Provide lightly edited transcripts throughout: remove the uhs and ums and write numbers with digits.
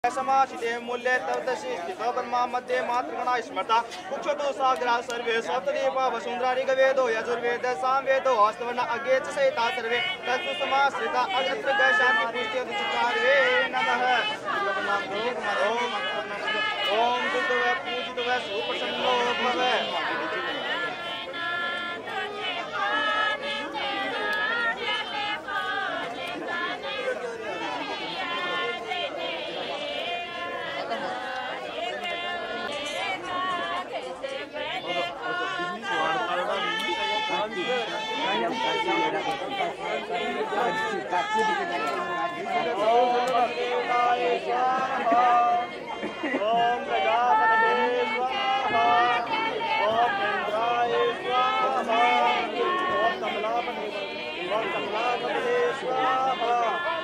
समाशिते मूल्ये तवदशि स्थितो ब्रह्मा मध्ये मातृगणा स्मृता कुक्षतो सागरा सर्वे सप्तदीपा वसुंधराणि वेदो यजुर्वेद सामवेदो हस्तवर्ण अग्गे च सहिता सर्वे तत्सु समाश्रिता अगत्र शांति पुष्टि दुष्चार्वे नमः ओम दुर्गव पूजितव सुप्रसन्नो भव ओम प्रजापतये स्वाहा ओम इंद्राय स्वाहा ओम कमलापतये स्वाहा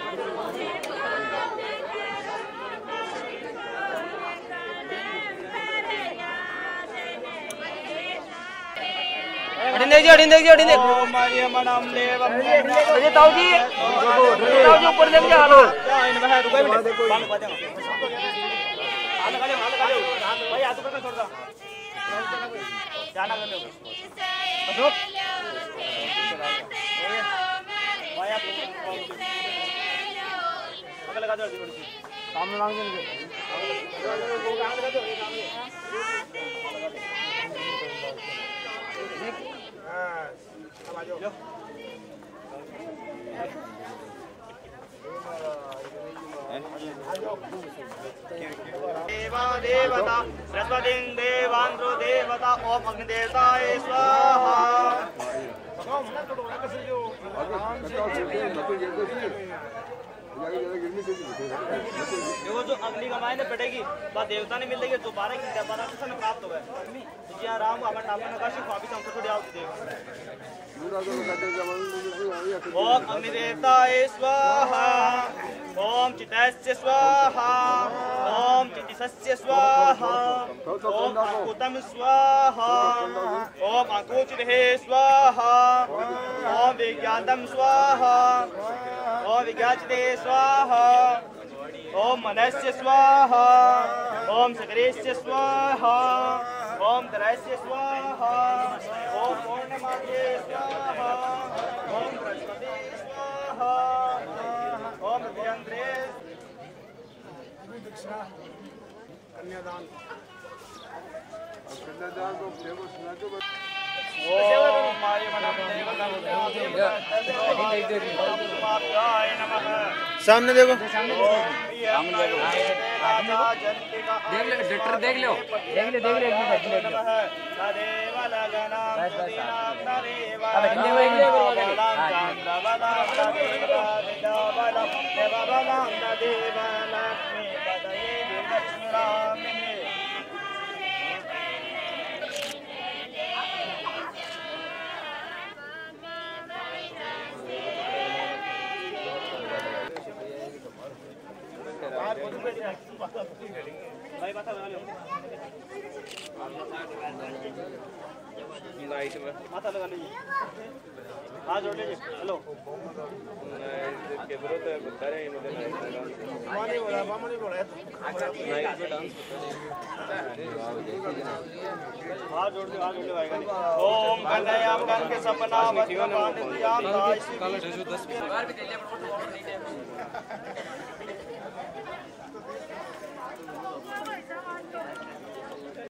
अडिंदे ओम मरियमणं देवं अरे ताऊ जी ऊपर देख जा हालो इन में रुको बंद कर दे हाल लगा ले भाई हाथ ऊपर छोड़ दो जाना कर लो अशोक भाई आप अगल लगा दो थोड़ी सी सामने मांग दे वो काम लगा दो देवा देवता सरस्वती देवांद्रो देवता ओम अग्निदेवताय स्वाहा जो अग्नि कमाए ने पड़ेगी बात देवता ने मिल देगी दोबारा की दोबारा से समय प्राप्त होगा जी राम अमर नाम का शिव वापिस हमको थोड़ी आओ देव ओम अग्निदेवताय स्वाहा ओम चितस्य स्वाहा ओम चितिसस्य स्वाहा ओम अकुतम स्वाहा ओम अकुचिते स्वाहा ओम विज्ञातम स्वाहा ओम विज्ञाचिते स्वाहा ओम मनस्य स्वाहा ओम सकरेस्य स्वाहा ओम तरस्य स्वाहा ओम पूर्णमात्रे स्वाहा ओम बृहस्पति स्वाहा ओम विजयंत्रे दक्षिणा कन्यादान को देव सुना दो ओम मारियमणं सामने देखो देख लो भाई बता लगा लो लाइट में माथा लगा लीजिए हाथ जोड़ लीजिए हेलो कैमरा तो बता रहे हैं मुझे मानी बोला नाइट पे डांस हाथ जोड़ दो आएगा ओम कन्हैयाम गण के सपना वस्त्रपाणित्याम